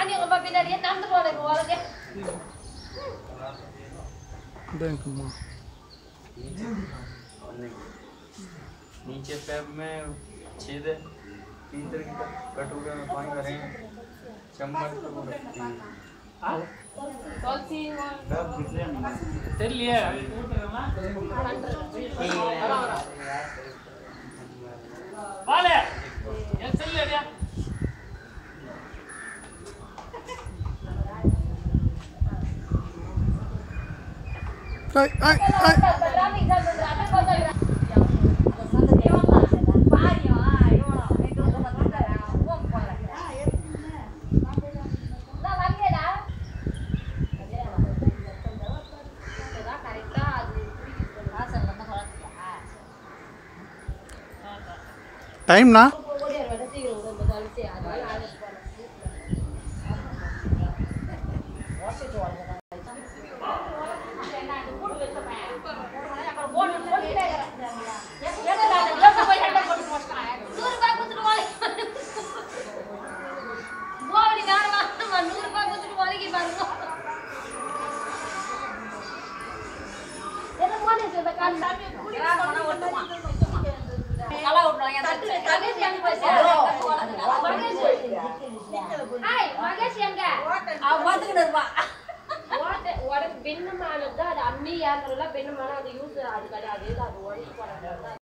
வாங்கி உங்க பின்னாடியே நடந்து போறேன் போறதே बैंकमा नीचे पैप में छेद है भीतर की कटोरे में पानी भरे हैं चम्मच तो वो रखते हैं कौन-सी तेल लिया वाले ये चल ले गया ay टाइम ना பின்னமானது அது அம்மி யாருல பின்னமான அது யூஸ் அது கிடையாது அது ஒழிச்சு போறாங்க